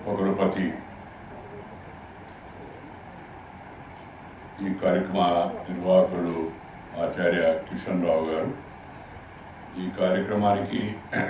ఉపకులపతి ఈ కార్యక్రమ నిర్వాహకులు ఆచార్య కిషన్ రావు గారు, ఈ కార్యక్రమానికి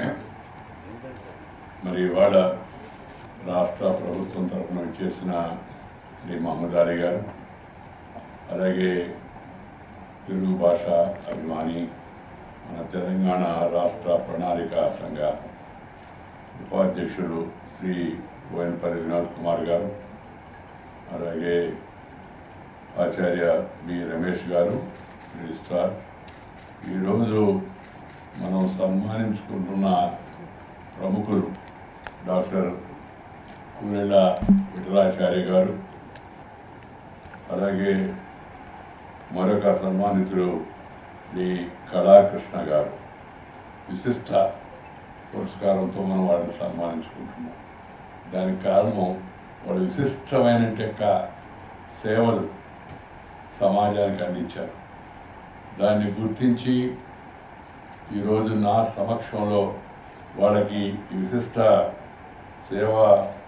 మరి ఇవాళ రాష్ట్ర ప్రభుత్వం తరఫున చేసిన శ్రీ మహమ్మద్ అలీ గారు, అలాగే తెలుగు భాష అభిమాని మన తెలంగాణ రాష్ట్ర ప్రణాళిక సంఘ ఉపాధ్యక్షుడు శ్రీ బోయినపల్లి వినోద్ కుమార్ గారు, అలాగే ఆచార్య బి రమేష్ గారు, రిజిస్ట్రార్. ఈరోజు మనం సన్మానించుకుంటున్న ప్రముఖులు డాక్టర్ కూరెళ్ళ విఠలాచార్య గారు, అలాగే మరొక సన్మానితుడు శ్రీ కళాకృష్ణ గారు. విశిష్ట పురస్కారంతో మనం వాళ్ళని సన్మానించుకుంటున్నాం. దానికి కారణం వాళ్ళు విశిష్టమైన సేవలు సమాజానికి అందించారు. దాన్ని గుర్తించి ఈరోజు నా సమక్షంలో వాళ్ళకి విశిష్ట సేవా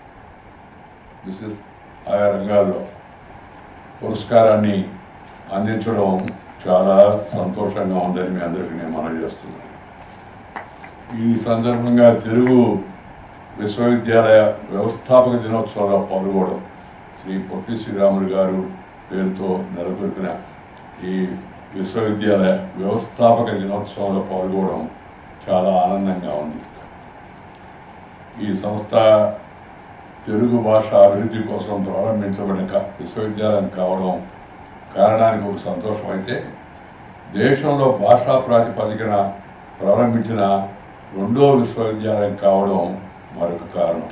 ఆయా రంగాల్లో పురస్కారాన్ని అందించడం చాలా సంతోషంగా ఉందని మీ అందరికీ నేను మనవి చేస్తున్నాను. ఈ సందర్భంగా తెలుగు విశ్వవిద్యాలయ వ్యవస్థాపక దినోత్సవంలో పాల్గొనడం, శ్రీ పొట్టి శ్రీరాములు గారు పేరుతో నెలకొల్పిన ఈ విశ్వవిద్యాలయ వ్యవస్థాపక దినోత్సవంలో పాల్గొనడం చాలా ఆనందంగా ఉంది. ఈ సంస్థ తెలుగు భాష అభివృద్ధి కోసం ప్రారంభించబడిన విశ్వవిద్యాలయం కావడం కారణానికి ఒక సంతోషం అయితే, దేశంలో భాషా ప్రాతిపదికన ప్రారంభించిన రెండో విశ్వవిద్యాలయం కావడం మరొక కారణం.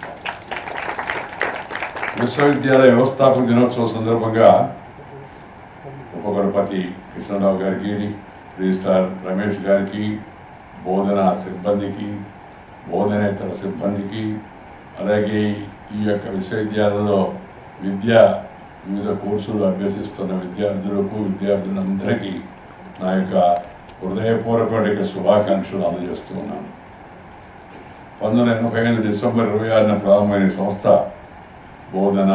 విశ్వవిద్యాలయ వ్యవస్థాపక దినోత్సవం సందర్భంగా ఉపకులపతి కృష్ణరావు గారికి, రిజిస్ట్రార్ రమేష్ గారికి, బోధనా సిబ్బందికి, బోధనేతర సిబ్బందికి, అలాగే ఈ యొక్క విశ్వవిద్యాలయంలో వివిధ కోర్సులు అభ్యసిస్తున్న విద్యార్థులందరికీ నా యొక్క హృదయపూర్వక శుభాకాంక్షలు అందజేస్తూ ఉన్నాను. 1985 డిసెంబర్ 26న ప్రారంభమైన సంస్థ బోధన,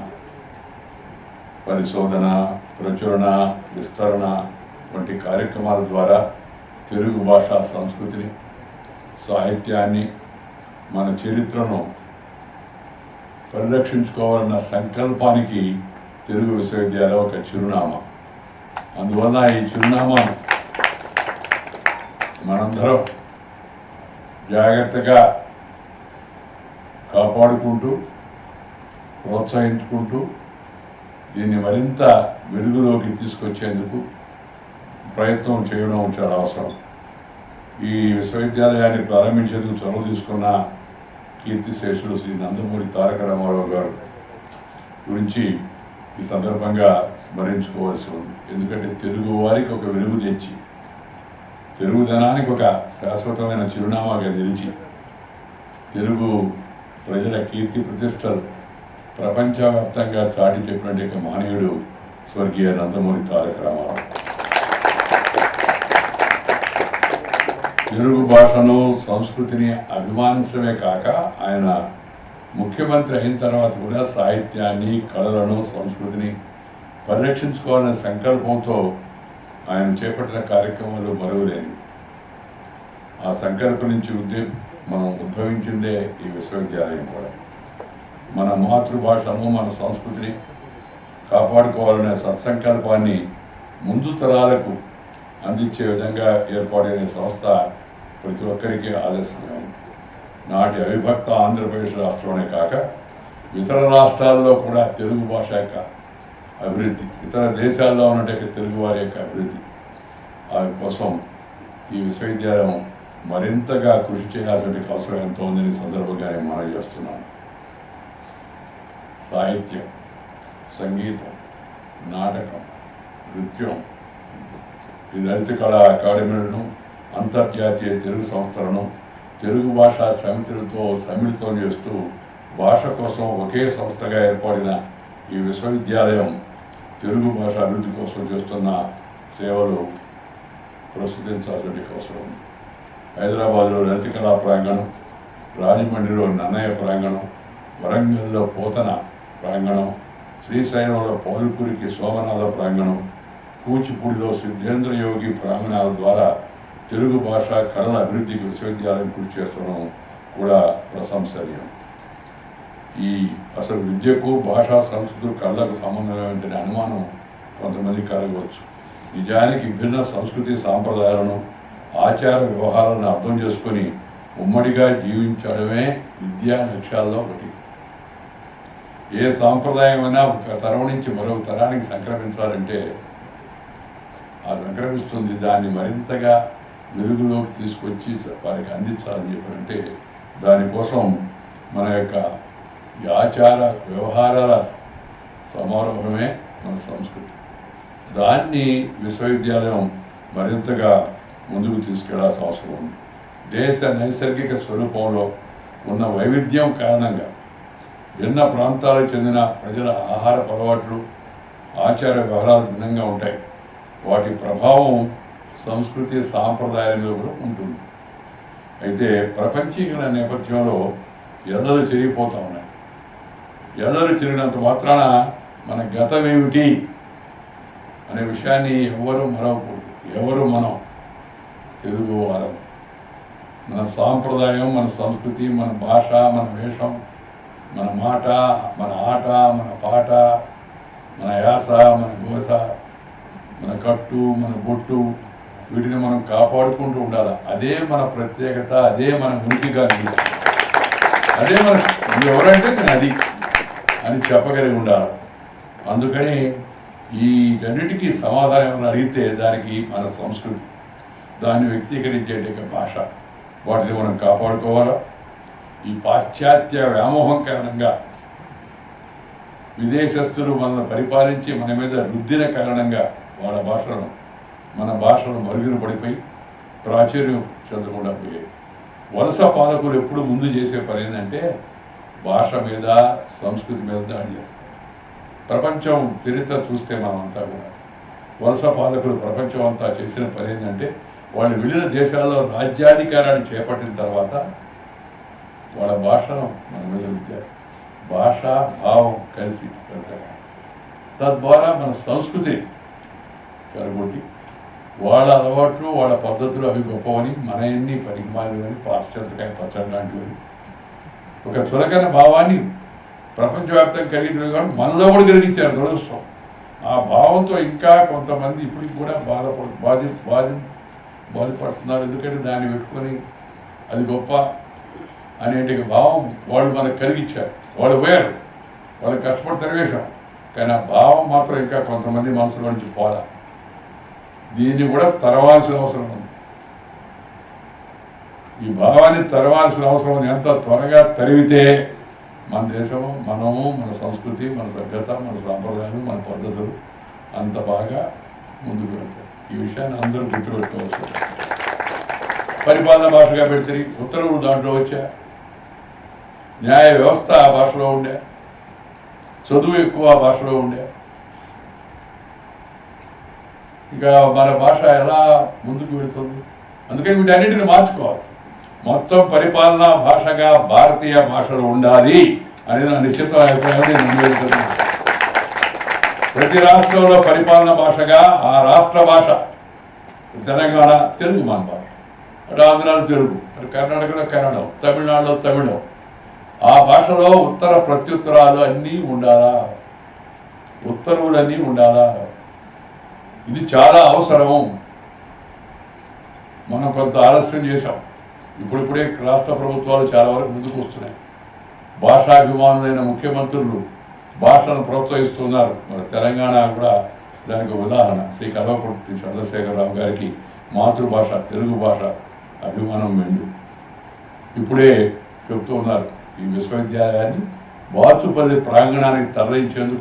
పరిశోధన, ప్రచురణ, విస్తరణ వంటి కార్యక్రమాల ద్వారా తెలుగు భాషా సంస్కృతిని, సాహిత్యాన్ని, మన చరిత్రను పరిరక్షించుకోవాలన్న సంకల్పానికి తెలుగు విశ్వవిద్యాలయం ఒక చిరునామా. అందువల్ల ఈ చిరునామా మనందరం జాగ్రత్తగా కాపాడుకుంటూ, ప్రోత్సహించుకుంటూ దీన్ని మరింత వెలుగులోకి తీసుకొచ్చేందుకు ప్రయత్నం చేయడం చాలా అవసరం. ఈ విశ్వవిద్యాలయాన్ని ప్రారంభించేందుకు చొరవ తీసుకున్న కీర్తిశేషులు శ్రీ నందమూరి తారక రామారావు గారు గురించి ఈ సందర్భంగా స్మరించుకోవాల్సి ఉంది. ఎందుకంటే తెలుగు వారికి ఒక వెలుగు తెచ్చి, తెలుగుదనానికి ఒక శాశ్వతమైన చిరునామాగా నిలిచి, తెలుగు ప్రజల కీర్తి ప్రతిష్టలు ప్రపంచవ్యాప్తంగా చాటి చెప్పినటువంటి మహనీయుడు స్వర్గీయ నందమూరి తారక రామారావు. తెలుగు భాషను, సంస్కృతిని అభిమానించడమే కాక ఆయన ముఖ్యమంత్రి అయిన తర్వాత కూడా సాహిత్యాన్ని, కళలను, సంస్కృతిని పరిరక్షించుకోవాలనే సంకల్పంతో ఆయన చేపట్టిన కార్యక్రమాలు మరువలేని. ఆ సంకల్పం నుంచి మనం ఉద్భవించిందే ఈ విశ్వవిద్యాలయం కూడా. మన మాతృభాషను, మన సంస్కృతిని కాపాడుకోవాలనే సత్సంకల్పాన్ని ముందు తరాలకు అందించే విధంగా ఏర్పాటైన సంస్థ ప్రతి ఒక్కరికి ఆదర్శమే. నాటి అవిభక్త ఆంధ్రప్రదేశ్ రాష్ట్రంలోనే కాక ఇతర రాష్ట్రాల్లో కూడా తెలుగు భాష యొక్క అభివృద్ధి, ఇతర దేశాల్లో ఉన్నటువంటి తెలుగు వారి యొక్క అభివృద్ధి కోసం ఈ విశ్వవిద్యాలయం మరింతగా కృషి చేయాల్సిన అవసరం ఎంతో ఉందని సందర్భంగా నేను మనవి చేస్తున్నాను. సాహిత్యం, సంగీతం, నాటకం, నృత్యం, ఈ లలిత కళా అకాడమీలను, అంతర్జాతీయ తెలుగు సంస్థలను తెలుగు భాషా సమితులతో సమ్మిళితం చేస్తూ భాష కోసం ఒకే సంస్థగా ఏర్పడిన ఈ విశ్వవిద్యాలయం తెలుగు భాష అభివృద్ధి కోసం చేస్తున్న సేవలు ప్రస్తుతించాల్సిన అవసరం ఉంది. హైదరాబాద్లో లలిత కళా ప్రాంగణం, రాజమండ్రిలో నన్నయ్య ప్రాంగణం, వరంగల్లో పోతన ప్రాంగణం, శ్రీశైలంలో పౌలుకూరికి సోమనాథ ప్రాంగణం, కూచిపూడిలో సిద్ధేంద్ర యోగి ప్రాంగణాల ద్వారా తెలుగు భాష కళల అభివృద్ధికి విశ్వవిద్యాలయం కృషి చేస్తడం కూడా ప్రశంసనీయం. ఈ అసలు విద్యకు భాషా సంస్కృతి కళలకు సంబంధం ఏంటనే అనుమానం కొంతమంది కలగవచ్చు. నిజానికి విభిన్న సంస్కృతి సాంప్రదాయాలను ఆచార వ్యవహారాలను అర్థం చేసుకొని ఉమ్మడిగా జీవించడమే విద్యా లక్ష్యాల్లో ఒకటి. ఏ సాంప్రదాయమైనా ఒక తరం నుంచి మరొక తరానికి సంక్రమించాలంటే ఆ సంక్రమిస్తుంది దాన్ని మరింతగా వెలుగులోకి తీసుకొచ్చి వారికి అందించాలని చెప్పారంటే దానికోసం మన యొక్క ఈ ఆచార వ్యవహారాల సమారోహమే మన సంస్కృతి. దాన్ని విశ్వవిద్యాలయం మరింతగా ముందుకు తీసుకెళ్లాల్సిన అవసరం ఉంది. దేశ నైసర్గిక స్వరూపంలో ఉన్న వైవిధ్యం కారణంగా భిన్న ప్రాంతాలకు చెందిన ప్రజల ఆహార అలవాట్లు, ఆచార వ్యవహారాలు భిన్నంగా ఉంటాయి. వాటి ప్రభావం సంస్కృతి సాంప్రదాయాల మీద కూడా ఉంటుంది. అయితే ప్రపంచీకరణ నేపథ్యంలో ఎల్లలు చెరిగిపోతూ ఉన్నాయి. ఎల్లలు చెరిగినంత మాత్రాన మన గతం ఏమిటి అనే విషయాన్ని ఎవరు మరవకూడదు. ఎవరు మనం తెలుగు వారం, మన సాంప్రదాయం, మన సంస్కృతి, మన భాష, మన వేషం, మన మాట, మన ఆట, మన పాట, మన యాస, మన గోస, మన కట్టు, మన బొట్టు, వీటిని మనం కాపాడుకుంటూ ఉండాలి. అదే మన ప్రత్యేకత, అదే మన ఉనికిగా నిలుస్తుంది. అదే మన ఎవరంటే నేను అది అని చెప్పగలిగి ఉండాలి. అందుకని ఈ రెండింటికి సమాధానం అడిగితే దానికి మన సంస్కృతి, దాన్ని వ్యక్తీకరించే భాష, వాటిని మనం కాపాడుకోవాలా. ఈ పాశ్చాత్య వ్యామోహం కారణంగా విదేశస్తులు మనల్ని పరిపాలించి మన మీద రుద్దిన కారణంగా వాళ్ళ భాషలను, మన భాషను మరుగున పడిపోయి ప్రాచుర్యం చెందకుండా పోయాయి. వలస పాలకులు ఎప్పుడు ముందు చేసే పని ఏంటంటే భాష మీద, సంస్కృతి మీద దాడి చేస్తారు. ప్రపంచం చరిత్ర చూస్తే మనమంతా కూడా వలస పాలకులు ప్రపంచం అంతా చేసిన పని ఏంటంటే వాళ్ళు వెళ్ళిన దేశాల్లో రాజ్యాధికారాన్ని చేపట్టిన తర్వాత వాళ్ళ భాషను మన మీద రుద్దారు. భాష, భావం కలిసి వెళ్తాయి. తద్వారా మన సంస్కృతి చెరగొట్టి వాళ్ళ అలవాట్లు, వాళ్ళ పద్ధతులు అవి గొప్పవని, మన ఎన్ని పరిమాణాలని, పాశ్చాత్యకాయ పచ్చడి లాంటివని ఒక చులకన భావాన్ని ప్రపంచవ్యాప్తంగా కలిగించడం కానీ మనలో కూడా కలిగించారు. దురదృష్టం. ఆ భావంతో ఇంకా కొంతమంది ఇప్పటికి కూడా బాధపడుతున్నారు. ఎందుకంటే దాన్ని పెట్టుకొని అది గొప్ప అనేటి భావం వాళ్ళు మనకు కలిగించారు. వాళ్ళు పోయారు, వాళ్ళు కష్టపడి తెరవేశాం. కానీ ఆ భావం మాత్రం ఇంకా కొంతమంది మనసులో నుంచి పోదా. దీన్ని కూడా తరవాల్సిన అవసరం ఉంది. ఈ భావాన్ని తరవాల్సిన అవసరం ఉంది. ఎంత త్వరగా తరివితే మన దేశము, మనము, మన సంస్కృతి, మన సభ్యత, మన సాంప్రదాయాలు, మన పద్ధతులు అంత బాగా ముందుకు వెళ్తాయి. ఈ విషయాన్ని అందరూ గుర్తుపెట్టుకోవచ్చు. పరిపాలన భాషగా పెడితే ఉత్తర్వులు దాంట్లో వచ్చా, న్యాయ వ్యవస్థ ఆ భాషలో ఉండే, చదువు ఎక్కువ ఆ భాషలో ఉండే. ఇంకా మన భాష ఎలా ముందుకు వెళుతుంది? అందుకని వీటన్నిటిని మార్చుకోవాలి. మొత్తం పరిపాలనా భాషగా భారతీయ భాషలు ఉండాలి అనేది నా నిశ్చిత అభిప్రాయాన్ని నేను ప్రతి రాష్ట్రంలో పరిపాలనా భాషగా ఆ రాష్ట్ర భాష, తెలంగాణ తెలుగు మన భాష, అటు ఆంధ్రాలో తెలుగు, అటు కర్ణాటకలో కన్నడం, తమిళనాడులో తమిళం. ఆ భాషలో ఉత్తర ప్రత్యుత్తరాలు అన్నీ ఉండాలా, ఉత్తర్వులన్నీ ఉండాలా. ఇది చాలా అవసరం. మనం కొంత ఆలస్యం చేశాం. ఇప్పుడిప్పుడే రాష్ట్ర ప్రభుత్వాలు చాలా వరకు ముందుకు వస్తున్నాయి. భాషాభిమానులైన ముఖ్యమంత్రులు భాషను ప్రోత్సహిస్తున్నారు. మరి తెలంగాణ కూడా దానికి ఉదాహరణ. శ్రీ కల్వకుర్తి చంద్రశేఖరరావు గారికి మాతృభాష తెలుగు భాష అభిమానం మెండు. ఇప్పుడే చెప్తూ ఉన్నారు, ఈ విశ్వవిద్యాలయాన్ని బాచుపల్లి ప్రాంగణానికి తరలించేందుకు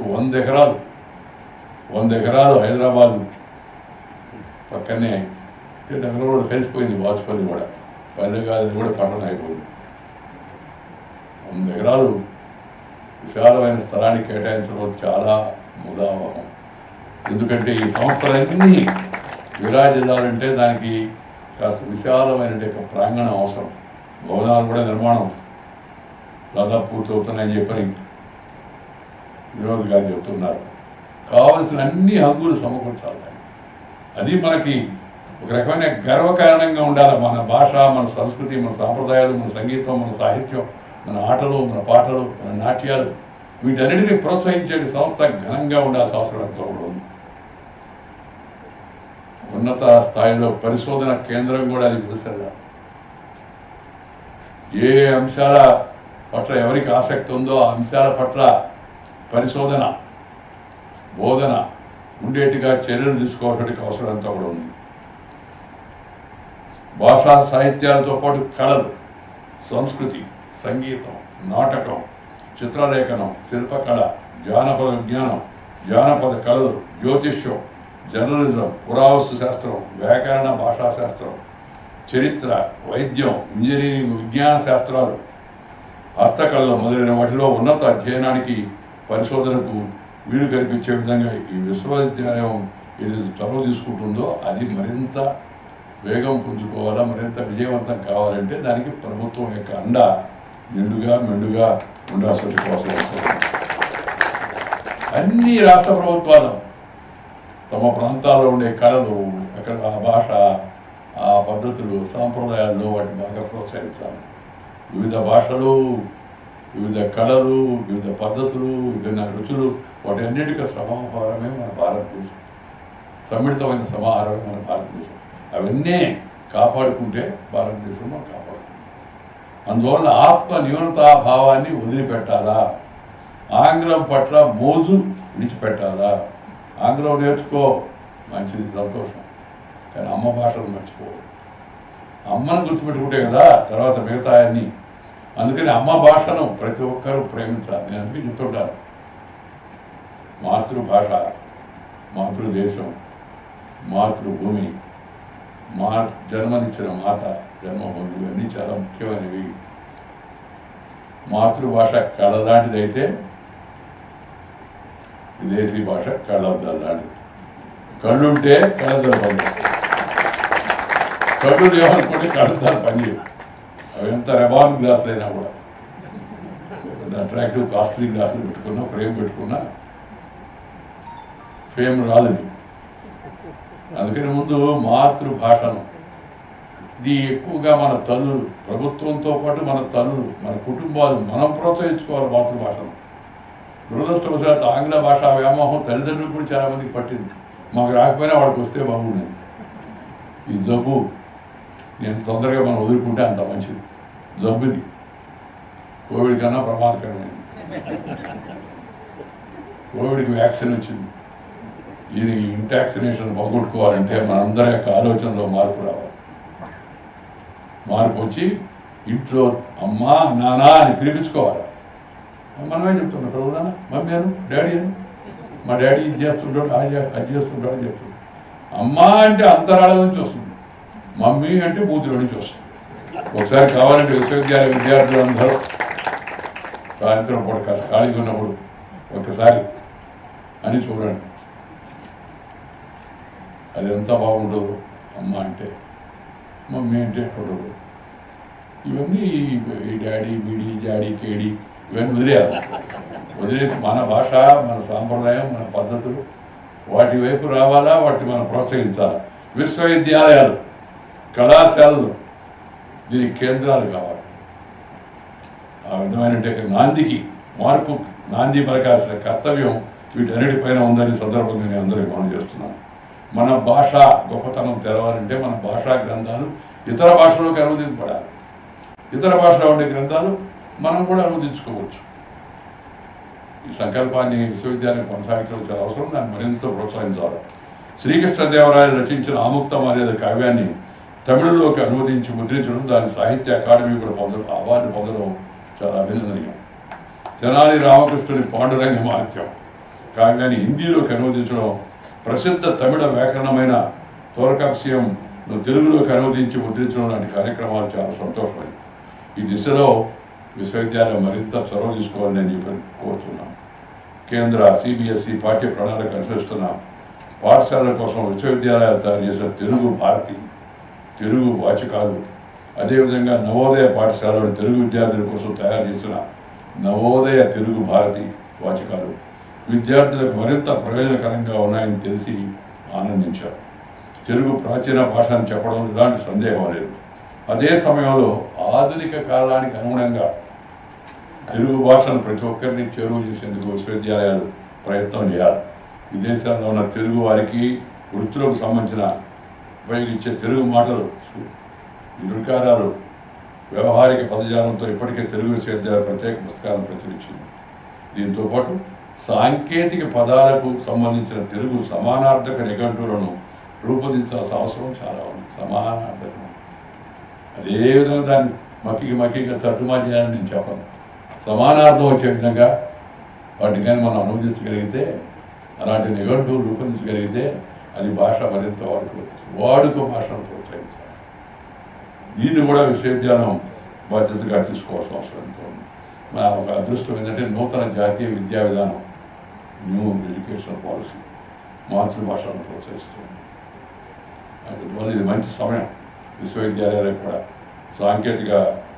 100 ఎకరాలు హైదరాబాద్ పక్కనే నగరంలో కూడా కలిసిపోయింది. బాచుపల్లి కూడా పల్లెగాది కూడా పట్టణం అయిపోయింది. 100 ఎకరాలు విశాలమైన స్థలాన్ని కేటాయించడం చాలా ముదావహం. ఎందుకంటే ఈ సంస్థలన్నీ విరాజిల్లాలంటే దానికి కాస్త విశాలమైన ప్రాంగణం అవసరం. భవనాలు కూడా నిర్మాణం దాదాపు పూర్తవుతున్నాయని చెప్పని వినోద్ గారు చెబుతున్నారు. కావలసిన అన్ని హక్కులు సమకూర్చాలి. అది మనకి ఒక రకమైన గర్వకారణంగా ఉండాలి. మన భాష, మన సంస్కృతి, మన సాంప్రదాయాలు, మన సంగీతం, మన సాహిత్యం, మన ఆటలు, మన పాటలు, మన నాట్యాలు, వీటన్నిటిని ప్రోత్సహించే సంస్థ ఘనంగా ఉండాల్సిన అవసరం కూడా ఉంది. ఉన్నత స్థాయిలో పరిశోధన కేంద్రం కూడా అది విలుసగా ఏ అంశాల పట్ల ఎవరికి ఆసక్తి ఉందో ఆ అంశాల పట్ల పరిశోధన, బోధన ఉండేట్టుగా చర్యలు తీసుకోవడానికి అవసరం అంతా కూడా ఉంది. భాషా సాహిత్యాలతో పాటు కళలు, సంస్కృతి, సంగీతం, నాటకం, చిత్రలేఖనం, శిల్పకళ, జానపద విజ్ఞానం, జానపద కళలు, జ్యోతిష్యం, జర్నలిజం, పురావస్తు శాస్త్రం, వ్యాకరణ, భాషాశాస్త్రం, చరిత్ర, వైద్యం, ఇంజనీరింగ్, విజ్ఞాన శాస్త్రాలు, హస్తకళలు మొదలైన వాటిలో ఉన్నత అధ్యయనానికి, పరిశోధనకు వీలు కల్పించే విధంగా ఈ విశ్వవిద్యాలయం ఏది చొరవ తీసుకుంటుందో అది మరింత వేగం పుంజుకోవాలా, మరింత విజయవంతం కావాలంటే దానికి ప్రభుత్వం యొక్క అండ మెండుగా ఉండాల్సిన అవసరం వస్తుంది. అన్ని రాష్ట్ర ప్రభుత్వాలు తమ ప్రాంతాల్లో ఉండే కళలు, అక్కడ ఆ భాష, ఆ పద్ధతులు, సాంప్రదాయాల్లో వాటిని బాగా ప్రోత్సహించాలి. వివిధ భాషలు, వివిధ కళలు, వివిధ పద్ధతులు, విభిన్న రుచులు, వాటి అన్నిటికీ సమాహారమే మన భారతదేశం. సమ్మిళితమైన సమాహారమే మన భారతదేశం. అవన్నీ కాపాడుకుంటే భారతదేశం మనం కాపాడుకుంటాం. అందువల్ల ఆత్మ న్యూనతాభావాన్ని వదిలిపెట్టాలా, ఆంగ్లం పట్ల మోజు విడిచిపెట్టాలా. ఆంగ్లం నేర్చుకో, మంచిది, సంతోషం, కానీ అమ్మ భాషను మర్చిపో. అమ్మను గుర్తుపెట్టుకుంటే కదా తర్వాత మిగతా అన్నీ. అందుకని అమ్మ భాషను ప్రతి ఒక్కరూ ప్రేమించాలి. నేను అందుకే చెప్తుంటాను, మాతృభాష, మాతృదేశం, మాతృభూమి, జన్మనిచ్చిన మాత, జన్మభూమి, ఇవన్నీ చాలా ముఖ్యమైనవి. మాతృభాష కళలాంటిదైతే విదేశీ భాష కళ్ళద్దాలు లాంటిది. కళ్ళుంటే కళ్ళద్దాలు పనిచేస్తాయి, కళ్ళు లేవనుకుంటే కళ్ళద్దాలు పనిచేయవు. అవి ఎంత రెబాన్ గ్లాసులు అయినా కూడా, అట్రాక్టివ్ కాస్ట్లీ గ్లాసులు పెట్టుకున్నా, ఫ్రేమ్ పెట్టుకున్నా ఫేమ్ రాదు. అందుకని ముందు మాతృభాషను, ఇది ఎక్కువగా మన తల్లులు, ప్రభుత్వంతో పాటు మన తల్లులు, మన కుటుంబాలు మనం ప్రోత్సహించుకోవాలి మాతృభాషను. దురదృష్టవశాత్తు ఆంగ్ల భాషా వ్యామోహం తల్లిదండ్రులు కూడా చాలామందికి పట్టింది. మాకు రాకపోయినా వాడికి వస్తే బాగుండేది. ఈ జబ్బు నేను తొందరగా మనం వదులుకుంటే అంత మంచిది. జబ్బుది కోవిడ్ కన్నా ప్రమాదకరమైంది. కోవిడ్కి వ్యాక్సిన్ వచ్చింది. ఇది ఇంటాక్సినేషన్ పోగొట్టుకోవాలంటే మనందరి యొక్క ఆలోచనలో మార్పు రావాలి. మార్పు వచ్చి ఇంట్లో అమ్మా, నాన్న అని పిలిపించుకోవాలి. మనమే చెప్తున్నాం కదా, మమ్మీ అను, డాడీ అను. మా డాడీ ఇది చేస్తుంటాడు, అది చేస్తుంటాడు అని చెప్తున్నాడు. అమ్మ అంటే అంతరాళ నుంచి వస్తుంది, మమ్మీ అంటే బూతుల నుంచి వస్తుంది. ఒకసారి కావాలంటే విశ్వవిద్యాలయ విద్యార్థులందరూ సాయంత్రం పూట కాస్త ఖాళీగా ఉన్నప్పుడు ఒకసారి అని చూడండి, అది ఎంత బాగుంటుందో. అమ్మ అంటే, మమ్మీ అంటే ఉండదు. ఇవన్నీ ఈ డాడీ, బీడీ, జాడీ, కేడీ ఇవన్నీ వదిలేయాలి. వదిలేసి మన భాష, మన సాంప్రదాయం, మన పద్ధతులు వాటి వైపు రావాలా, వాటిని మనం ప్రోత్సహించాలి. విశ్వవిద్యాలయాలు, కళాశాలలు దీనికి కేంద్రాలు కావాలి. ఆ విధమైన నాందికి, మార్పు నాంది పలకాల్సిన కర్తవ్యం వీటన్నిటిపైన ఉందని సందర్భంగా నేను అందరికీ మనం చేస్తున్నాను. మన భాష గొప్పతనం తెలవాలంటే మన భాషా గ్రంథాలు ఇతర భాషలోకి అనువదింపబడాలి. ఇతర భాషలో ఉండే గ్రంథాలు మనం కూడా అనువదించుకోవచ్చు. ఈ సంకల్పాన్ని విశ్వవిద్యాలయం కొనసాగించడం చాలా అవసరం. దాన్ని మరింత ప్రోత్సహించాలి. శ్రీకృష్ణదేవరాయలు రచించిన ఆముక్త మర్యాద కావ్యాన్ని తమిళంలోకి అనువదించి ముద్రించడం, దాని సాహిత్య అకాడమీ కూడా అవార్డు పొందడం చాలా అభినందనీయం. తెనాలి రామకృష్ణుని పాండురంగ మహత్యం కావ్యాన్ని హిందీలోకి అనువదించడం, ప్రసిద్ధ తమిళ వ్యాకరణమైన తోరకాప్సియంను తెలుగులోకి అనువదించి ముద్రించడం లాంటి కార్యక్రమాలు చాలా సంతోషమైంది. ఈ దిశలో విశ్వవిద్యాలయం మరింత చొరవ తీసుకోవాలని నేను చెప్పి కోరుతున్నాను. కేంద్ర CBSE పాఠ్య ప్రణాళిక అనుసరిస్తున్న పాఠశాలల కోసం విశ్వవిద్యాలయాలు తయారు చేసిన తెలుగు భారతి, తెలుగు వాచకాలు, అదేవిధంగా నవోదయ పాఠశాలలు తెలుగు విద్యార్థుల కోసం తయారు చేసిన నవోదయ తెలుగు భారతి వాచకాలు విద్యార్థులకు మరింత ప్రయోజనకరంగా ఉన్నాయని తెలిసి ఆనందించారు. తెలుగు ప్రాచీన భాష అని చెప్పడం ఎలాంటి సందేహం లేదు. అదే సమయంలో ఆధునిక కాలానికి అనుగుణంగా తెలుగు భాషను ప్రతి ఒక్కరిని చేరువ చేసేందుకు విశ్వవిద్యాలయాలు ప్రయత్నం చేయాలి. విదేశాల్లో ఉన్న తెలుగు వారికి వృత్తులకు సంబంధించిన ఉపయోగించే తెలుగు మాటలు, దుర్గారాలు, వ్యవహారిక పదజాలంతో ఇప్పటికే తెలుగు విశ్వవిద్యాలయ ప్రత్యేక పుస్తకాలను ప్రచురించింది. దీంతోపాటు సాంకేతిక పదాలకు సంబంధించిన తెలుగు సమానార్థక నిఘంటువులను రూపొందించాల్సిన అవసరం చాలా ఉంది. సమానార్థకం అదేవిధంగా దాన్ని మక్కిగా తర్జుమా చేయాలని నేను చెప్పను. సమానార్థం వచ్చే విధంగా వాటిని కానీ మనం అనువదించగలిగితే, అలాంటి నిఘంటువులు రూపొందించగలిగితే అది భాష మరింత వాడుక భాషను ప్రోత్సహించాలి. దీన్ని కూడా విశ్వవిద్యాలయం బాధ్యతగా తీసుకోవాల్సిన అవసరం ఎంతో ఉంది. మన ఒక అదృష్టం ఏంటంటే నూతన జాతీయ విద్యా విధానం, న్యూ ఎడ్యుకేషన్ పాలసీ మాతృభాషను ప్రోత్సహిస్తుంది. అందువల్ల ఇది మంచి సమయం విశ్వవిద్యాలయాలకు కూడా సాంకేతిక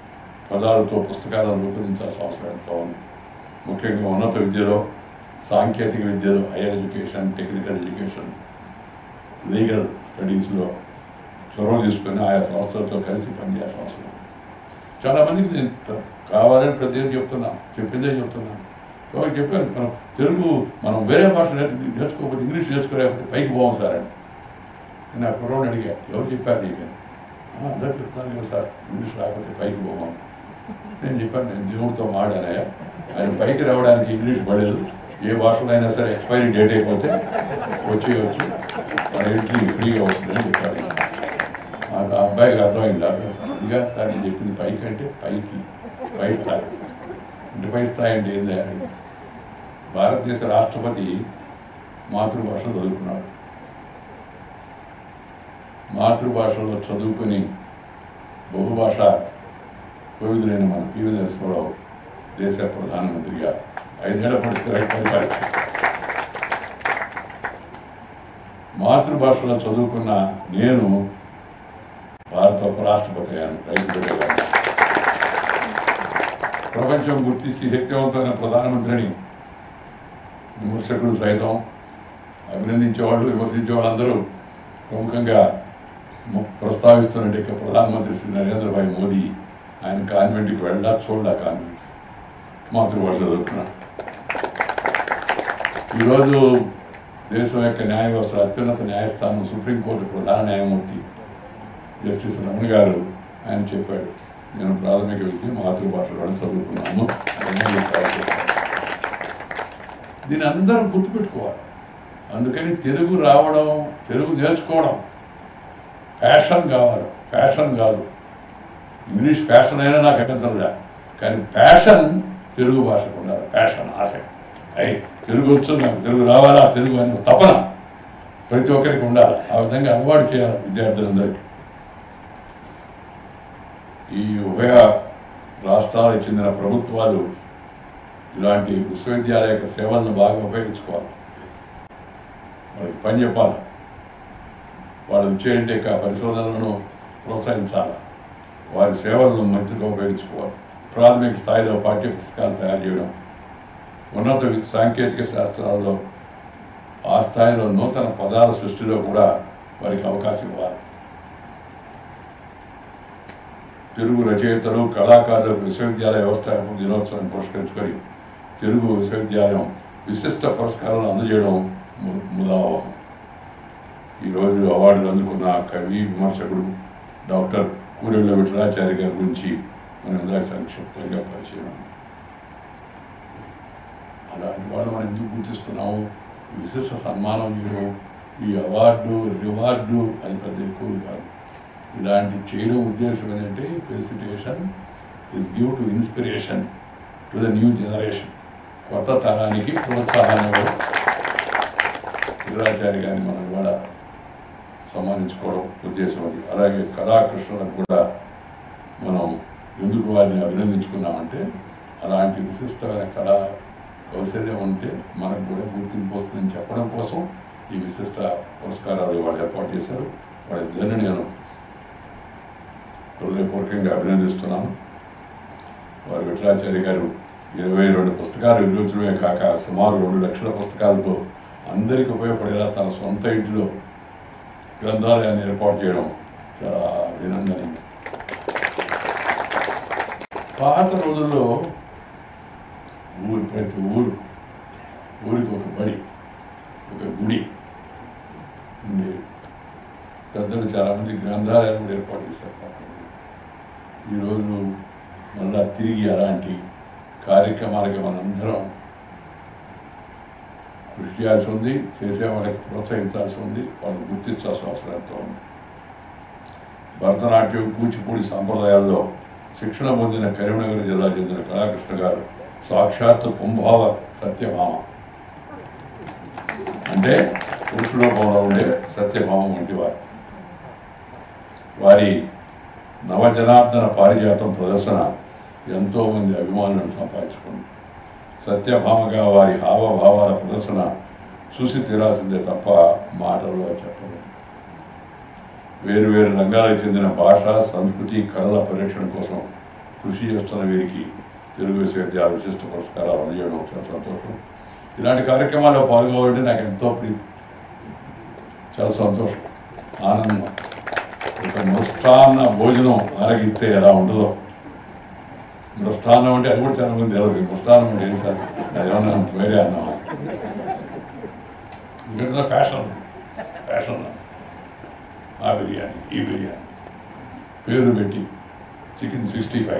పదాలతో పుస్తకాలను రూపొందించాల్సిన అవసరం ఎంతో ఉంది. ముఖ్యంగా ఉన్నత విద్యలో, సాంకేతిక విద్యలో, higher education, technical education, legal స్టడీస్లో చొరవ తీసుకుని ఆయా సంస్థలతో కలిసి పనిచేయాల్సిన అవసరం. చాలామందికి నేను కావాలని ప్రత్యేకం చెప్తున్నాను, చెప్పిందే చెప్తున్నాను. ఎవరికి చెప్పాను, మనం తెలుగు మనం వేరే భాష నేర్చుకోకపోతే, ఇంగ్లీష్ నేర్చుకోలేకపోతే పైకి పోవం సార్ అని నేను ఆ కుర్రోడిని అడిగా. ఎవరు చెప్పారు నీకు? అందరూ చెప్తాను కదా సార్, ఇంగ్లీష్ రాకపోతే పైకి పోవం. నేను చెప్పాను, నేను దేవుడితో మాడానే, ఆయన పైకి రావడానికి ఇంగ్లీష్ పడేది. ఏ భాషలో అయినా సరే ఎక్స్పైరీ డేట్ అయిపోతే వచ్చి మన ఇంటికి ఫ్రీగా వస్తుందని చెప్పారు. ఆ అబ్బాయికి అర్థమైంది. ఇక సార్ నేను చెప్పింది పైకి అంటే పై స్థాయి అంటే పై స్థాయి అంటే ఏంది అని. భారతదేశ రాష్ట్రపతి మాతృభాషలో చదువుకున్నాడు. మాతృభాషలో చదువుకొని బహుభాష కోవిదులైన మన పివి నరసింహారావు దేశ ప్రధానమంత్రిగా 5 ఏళ్ల పరిపాలన. మాతృభాషలో చదువుకున్న నేను భారత ఉపరాష్ట్రపతి అయ్యాను. రైతు ప్రపంచం గుర్తించి శక్తివంతమైన ప్రధానమంత్రిని విమర్శకులు సైతం, అభినందించేవాళ్ళు, విమర్శించేవాళ్ళు అందరూ ప్రముఖంగా ప్రస్తావిస్తున్నట్టు ప్రధానమంత్రి శ్రీ నరేంద్రభాయ్ మోదీ ఆయన కాన్వెంట్కి వెళ్ళా చూడలా కాన్వెంట్ మాతృభాష చదువుకున్నాడు. ఈరోజు దేశం యొక్క న్యాయ వ్యవస్థ అత్యున్నత న్యాయస్థానం సుప్రీంకోర్టు ప్రధాన న్యాయమూర్తి జస్టిస్ రమణ గారు ఆయన చెప్పాడు, నేను ప్రాథమిక విద్య మాతృభాషలో చదువుకున్నాను. దీన్ని అందరూ గుర్తుపెట్టుకోవాలి. అందుకని తెలుగు రావడం, తెలుగు నేర్చుకోవడం ఫ్యాషన్ కావాలి, ఫ్యాషన్ కాదు. ఇంగ్లీష్ ఫ్యాషన్ అయినా నాకు అభ్యంతరంలే, కానీ ఫ్యాషన్ తెలుగు భాషకు ఉండాలి. ఫ్యాషన్, ఆసక్తి, తెలుగు వచ్చు, నాకు తెలుగు రావాలా, తెలుగు అనే తపన ప్రతి ఒక్కరికి ఉండాలి. ఆ విధంగా అలవాటు చేయాలి విద్యార్థులందరికీ. ఈ ఉభయ రాష్ట్రాలకు చెందిన ప్రభుత్వాలు ఇలాంటి విశ్వవిద్యాలయ యొక్క సేవలను బాగా ఉపయోగించుకోవాలి. వాళ్ళకి పని చెప్పాలి, వాళ్ళు వచ్చేంటే పరిశోధనలను ప్రోత్సహించాలి, వారి సేవలను మంచిగా ఉపయోగించుకోవాలి. ప్రాథమిక స్థాయిలో పాఠ్య పుస్తకాలు తయారు చేయడం, ఉన్నత సాంకేతిక శాస్త్రాల్లో ఆ స్థాయిలో నూతన పదాల సృష్టిలో కూడా వారికి అవకాశం ఇవ్వాలి. తెలుగు రచయితలు, కళాకారులకు విశ్వవిద్యాలయ వ్యవస్థాపక దినోత్సవాన్ని పురస్కరించుకొని తెలుగు విశ్వవిద్యాలయం విశిష్ట పురస్కారాలను అందజేయడం ముదావహం. ఈరోజు అవార్డులు అందుకున్న కవి, విమర్శకుడు డాక్టర్ కూరెళ్ళ విఠలాచార్య గారి గురించి మనం ఇందాక సంక్షిప్తంగా పరిచయం. అలాంటి వాళ్ళు మనం ఎందుకు గుర్తిస్తున్నాము? విశిష్ట సన్మానం చేయడం, ఈ అవార్డు, రివార్డు అది పెద్ద ఎక్కువ కాదు. ఇలాంటి చేయడం ఉద్దేశం ఏంటంటే facilitation is give to inspiration to the new generation. కొత్త తరానికి ప్రోత్సాహాన్ని విఠలాచార్య గారిని మనం కూడా సన్మానించుకోవడం ఉద్దేశం అది. అలాగే కళాకృష్ణులకు కూడా మనం ఎందుకు వారిని అభినందించుకున్నామంటే అలాంటి విశిష్టమైన కళా కౌశల్యం ఉంటే మనకు కూడా గుర్తింపు వస్తుందని చెప్పడం కోసం ఈ విశిష్ట పురస్కారాలు వాళ్ళు ఏర్పాటు చేశారు. వాళ్ళిద్దరిని నేను హృదయపూర్వకంగా అభినందిస్తున్నాను. వారు విఠలాచార్య గారు 22 పుస్తకాలు వినియోగించడమే కాక సుమారు 2 లక్షల పుస్తకాలతో అందరికీ ఉపయోగపడేలా తన సొంత ఇంటిలో గ్రంథాలయాన్ని ఏర్పాటు చేయడం చాలా అభినందనీయం. పాత రోజుల్లో ప్రతి ఊరికి ఒక బడి, ఒక గుడి ఉండేవి. పెద్దలు చాలామంది గ్రంథాలయాలు కూడా ఏర్పాటు చేశారు. ఈరోజు మళ్ళా తిరిగి అలాంటి కార్యక్రమాలకి మనందరం కృషి చేయాల్సి ఉంది, చేసే వాళ్ళకి ప్రోత్సహించాల్సి ఉంది, వాళ్ళని గుర్తించాల్సిన అవసరం ఎంతో ఉంది. భరతనాట్యం, కూచిపూడి సంప్రదాయాల్లో శిక్షణ పొందిన కరీంనగర్ జిల్లా చెందిన కళాకృష్ణ గారు సాక్షాత్తు కుంభావ సత్యభామ, అంటే పురుషులోకంలో ఉండే సత్యభామ వంటి వారు. వారి నవజనార్దన పారిజాతం ప్రదర్శన ఎంతోమంది అభిమానులను సంపాదించుకుంది. సత్యభామగా వారి హావభావాల ప్రదర్శన చూసి తీరాల్సిందే తప్ప మాటల్లో చెప్పలేదు. వేరు రంగాలకు చెందిన భాష, సంస్కృతి, కళల పరిరక్షణ కోసం కృషి చేస్తున్న వీరికి తెలుగు విశ్వవిద్యాలయ విశిష్ట పురస్కారాలు అందజేయడం చాలా సంతోషం. ఇలాంటి కార్యక్రమాల్లో పాల్గొవాలంటే నాకు ఎంతో ప్రీతి, చాలా సంతోషం, ఆనందం. ఒక మృష్టాన్న భోజనం ఆరగిస్తే ఎలా ఉంటుందో, మృష్టాన్నం అంటే అది కూడా చాలా మంది తెలియదు. మృష్టాన్నం అంటే ఏం సార్, అది ఏమన్నా వేరే అన్నాం, ఇక్కడ ఫ్యాషన్ ఆ బిర్యానీ, ఈ బిర్యానీ పేరు పెట్టి చికెన్ 65,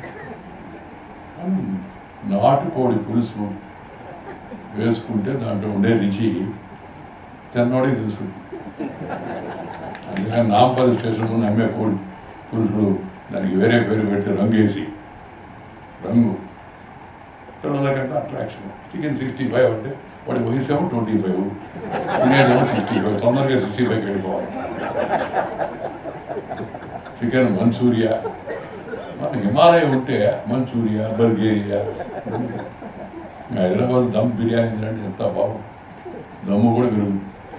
నాటుకోడి పులుసు వేసుకుంటే దాంట్లో ఉండే రుచి తిన్నోడికి తెలుసు. అందుకని నాంపల్లి స్టేషన్ ముందు అమ్మే కోడి పులుసులు దానికి వేరే పేరు పెట్టి రంగు పిల్లలకంటే అట్రాక్షన్. చికెన్ 65 అంటే వాడి వయసు ఏమో 25, తినేదేమో 65, తొందరగా 65కి వెళ్ళిపోవాలి. చికెన్ మంచూరియా, మన హిమాలయ ఉంటే మంచూరియా, బల్గేరియా, హైదరాబాద్ దమ్ బిర్యానీ తినండి ఎంత బాగుంది, దమ్ము కూడా పెరుగు.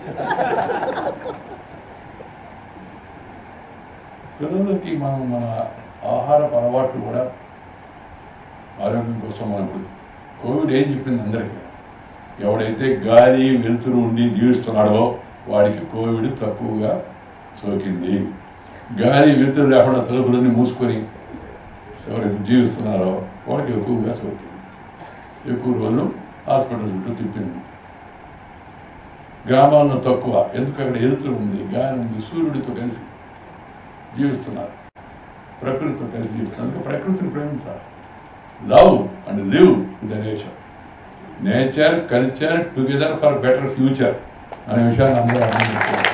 పిల్లలకి మనం మన ఆహారపు అలవాట్లు కూడా ఆరోగ్యం కోసం మనం ఇప్పుడు కోవిడ్ ఏం చెప్పింది అందరికీ, ఎవడైతే గాలి వెలుతురు ఉండి జీవిస్తున్నాడో వాడికి కోవిడ్ తక్కువగా సోకింది. గాలి వెలుతురు లేకుండా తలుపులన్నీ మూసుకొని ఎవరైతే జీవిస్తున్నారో వాళ్ళకి ఎక్కువగా సోకింది. ఎక్కువ రోజులు హాస్పిటల్ చుట్టూ తిప్పింది. గ్రామాల్లో తక్కువ, ఎందుకు అక్కడ వెలుతురు ఉంది, గాలి ఉంది, సూర్యుడితో కలిసి జీవిస్తున్నారు, ప్రకృతితో కలిసి జీవిస్తున్నారు. ప్రకృతిని ప్రేమించాలి. Love and live in the nature culture together for better future అనే విషయాన్ని అందరూ అర్థం చేసుకోవాలి.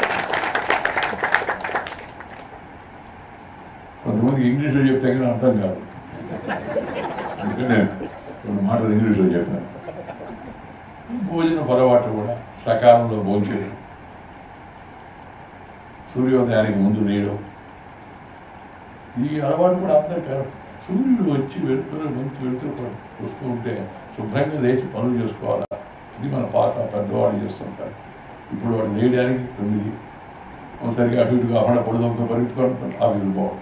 కొంతమందికి ఇంగ్లీష్లో చెప్తే కానీ అర్థం కాదు, అందుకే నేను కొన్ని మాటలు ఇంగ్లీష్లో చెప్పాను. భోజన పొరపాటు కూడా సకాలంలో భోంచేయడం, సూర్యోదయానికి ముందు నీయడం, ఈ అలవాటు కూడా అందరూ కరెక్ట్. సూర్యుడు వచ్చి వెళ్తూ వస్తూ ఉంటే శుభ్రంగా లేచి పనులు చేసుకోవాలి. ఇది మన పాత పెద్దవాళ్ళు చేస్తుంటారు. ఇప్పుడు వాడు లేయడానికి 9, ఒకసారిగా అటు ఇటు కాకుండా పొడుదొక్క పరిగెత్తుకొని ఆఫీసులు పోవడం.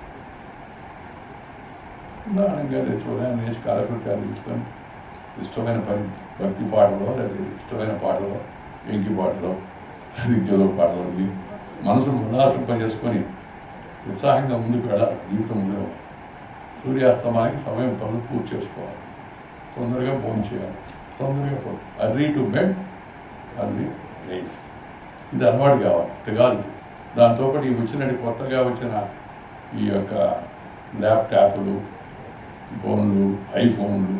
ఉదాహరణగా లేచి ఉదయం లేచి కాలకృత్యాలు తీసుకొని ఇష్టమైన భక్తి పాటలో లేదా ఇష్టమైన పాటలో, ఎంకి పాటలో, దిగ్జలో పాటలో మనసును ఉల్లాసింపజేసుకొని ఉత్సాహంగా ముందుకు వెళ్ళాలి. జీవితంలో సూర్యాస్తమానికి సమయం పనులు పూర్తి చేసుకోవాలి, తొందరగా భోజనం చేయాలి, తొందరగా పోయి early to bed early rise. ఇది అలవాటు కావాలి. కాదు దాంతోపాటు ఈ వచ్చినట్టు కొత్తగా వచ్చిన ఈ యొక్క ల్యాప్టాప్లు, ఫోన్లు, ఐఫోన్,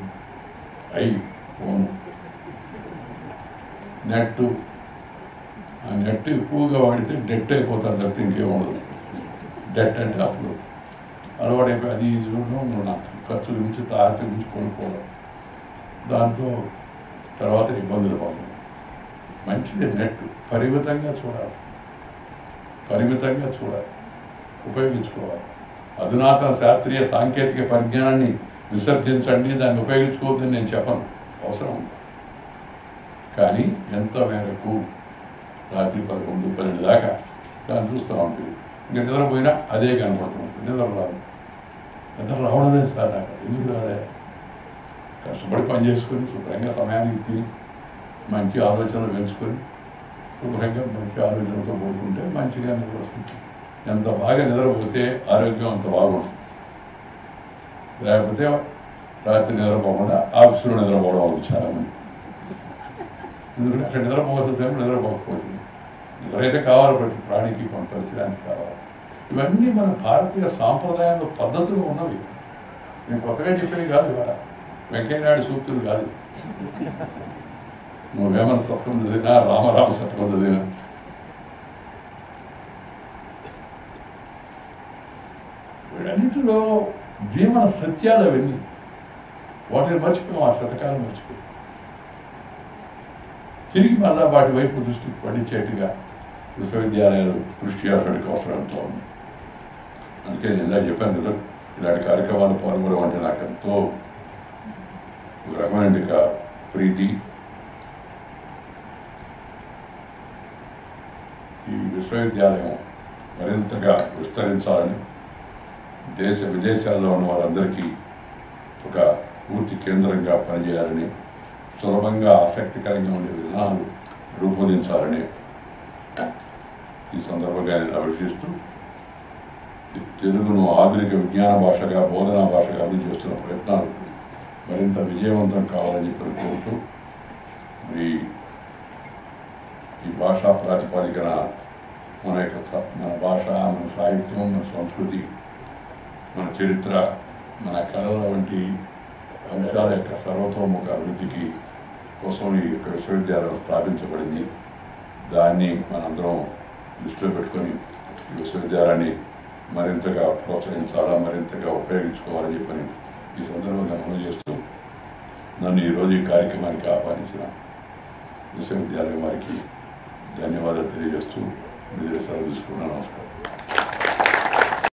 నెట్, ఆ నెట్ ఎక్కువగా వాడితే డెట్ అయిపోతారు తప్పితే ఇంకేం ఉండదు. డెట్ అంటే అప్పుడు అలవాటైపోయి అది చూడడం, నాకు ఖర్చుల నుంచి తాహత నుంచి కొనుక్కోవడం, దాంతో తర్వాత ఇబ్బందులు పడడం. మంచిది నెట్, పరిమితంగా చూడాలి, ఉపయోగించుకోవాలి. అధునాతన శాస్త్రీయ సాంకేతిక పరిజ్ఞానాన్ని విసర్జించండి, దాన్ని ఉపయోగించుకోవద్దని నేను చెప్పను, అవసరం. కానీ ఎంత మేరకు రాత్రి 11, 12 దాకా దాన్ని చూస్తూ ఉంటుంది. ఇంకా నిద్రపోయినా అదే కనపడుతూ ఉంటుంది. నిద్ర రావడం లేదు సార్ నాకు, ఎందుకు రాలే కష్టపడి పని చేసుకొని శుభ్రంగా సమయానికి తిని మంచి ఆలోచనలు పెంచుకొని శుభ్రంగా మంచి ఆలోచనలతో పడుకుంటే మంచిగా నిద్ర వస్తుంది. ఎంత బాగా నిద్రపోతే ఆరోగ్యం అంత బాగుంటుంది. లేకపోతే రాత్రి నిద్రపోకుండా ఆఫీసులో నిద్రపోవడం అవుతుంది చాలామంది. ఎందుకంటే అక్కడ నిద్రపోవాల్సిన టైం నిద్రపోకపోతుంది. నిద్ర అయితే కావాలి, ప్రతి ప్రాణికి కొంత విశ్రాంతి కావాలి. ఇవన్నీ మన భారతీయ సాంప్రదాయంలో పద్ధతులు ఉన్నవి. నేను కొత్తగా చెప్పేవి కాదు, ఇవాళ వెంకయ్యనాయుడు సూక్తులు కాదు. నువ్వు వేమన శతకం చదివినా, రామరామ శతకం చదివినా, వీటన్నిటిలో జీవన సత్యాలు అవన్నీ. వాటిని మర్చిపోయాం, ఆ శతకాలు మర్చిపోయాం. తిరిగి మళ్ళా వాటి వైపు దృష్టి పడించేట్టుగా విశ్వవిద్యాలయాలు కృషి చేయాల్సిన అవసరం ఎంతో ఉంది. అందుకే నేను ఇందాక చెప్పాను కదా, ఇలాంటి కార్యక్రమాలు పాల్గొనడం అంటే నాకు ఎంతో ఒక రకమైన ప్రీతి. ఈ విశ్వవిద్యాలయం మరింతగా విస్తరించాలని, దేశ విదేశాల్లో ఉన్న వారందరికీ ఒక పూర్తి కేంద్రంగా పనిచేయాలని, సులభంగా ఆసక్తికరంగా ఉండే విధానాలు రూపొందించాలని ఈ సందర్భంగా అభిషిస్తూ, తెలుగును ఆధునిక విజ్ఞాన భాషగా, బోధనా భాషగా అభివృద్ధి చేస్తున్న ప్రయత్నాలు మరింత విజయవంతం కావాలని చెప్పి కోరుతూ, మరి ఈ భాషా ప్రాతిపదికన మన భాష, మన సాహిత్యం, మన సంస్కృతి, మన చరిత్ర, మన కళల వంటి అంశాల యొక్క సర్వతోముఖ అభివృద్ధికి కోసం ఈ యొక్క విశ్వవిద్యాలయం స్థాపించబడింది. దాన్ని మనందరం దృష్టిలో పెట్టుకొని ఈ విశ్వవిద్యాలయాన్ని మరింతగా ప్రోత్సహించాలా, మరింతగా ఉపయోగించుకోవాలని చెప్పని ఈ సందర్భంగా అమలు చేస్తూ, నన్ను ఈరోజు ఈ కార్యక్రమానికి ఆహ్వానించిన విశ్వవిద్యాలయం వారికి ధన్యవాదాలు తెలియజేస్తూ మీ దగ్గర సెలవు తీసుకున్నాను. నమస్కారం.